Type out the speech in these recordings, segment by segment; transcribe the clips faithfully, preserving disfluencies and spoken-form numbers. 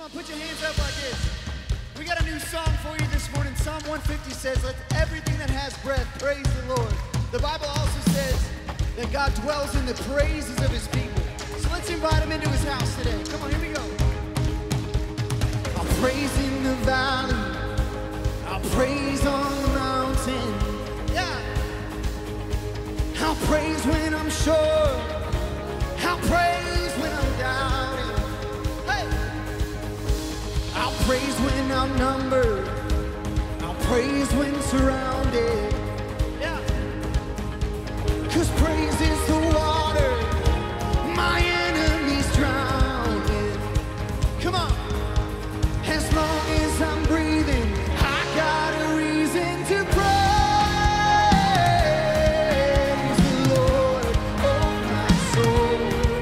on, put your hands up like this. We got a new song for you this morning. Psalm one fifty says, let everything that has breath praise the Lord. The Bible also says that God dwells in the praises of his people. So let's invite him into his house today. Come on, here we go. I'll praise in the valley. I'll praise on the mountain. Yeah. I'll praise when I'm sure. I'll praise when I'm doubting. Hey. I'll praise when outnumbered. I'll praise when surrounded. Yeah. 'Cause praise is the water my enemies drown in. Come on. As long as I'm breathing, I got a reason to praise the Lord, oh my soul.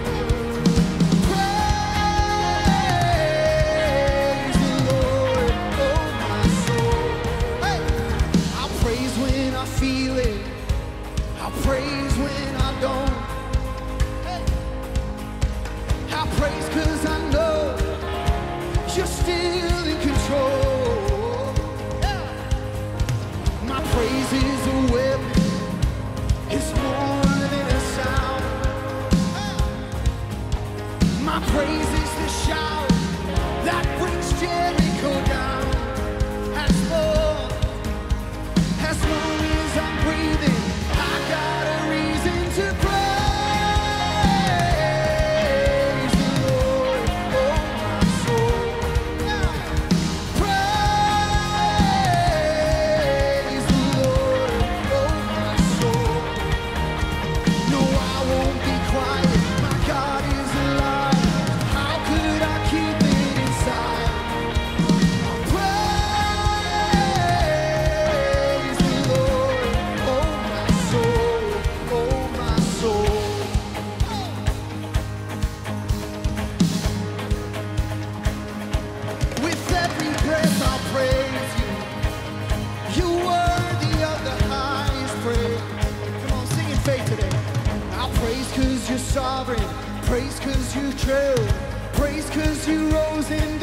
Praise the Lord, oh my soul. Hey, I'll praise when I feel it. I'll praise when I don't. Hey, I'll praise 'cause I know you're still in control. Yeah. My praise is a weapon. It's more than a sound. Yeah. My praise is the shout that brings Jericho down. As long, as long as I'm breathing, I got a reason to praise the Lord, oh my soul. Yeah. Praise the Lord, oh my soul. No, I won't be quiet. My God is alive. How could I keep it inside? I'll praise the Lord, oh my soul, oh my soul. With every breath I'll praise you. You're worthy of the highest praise. Come on, sing in faith today. I'll praise 'cause you're sovereign. Praise 'cause you're true. Praise 'cause you rose and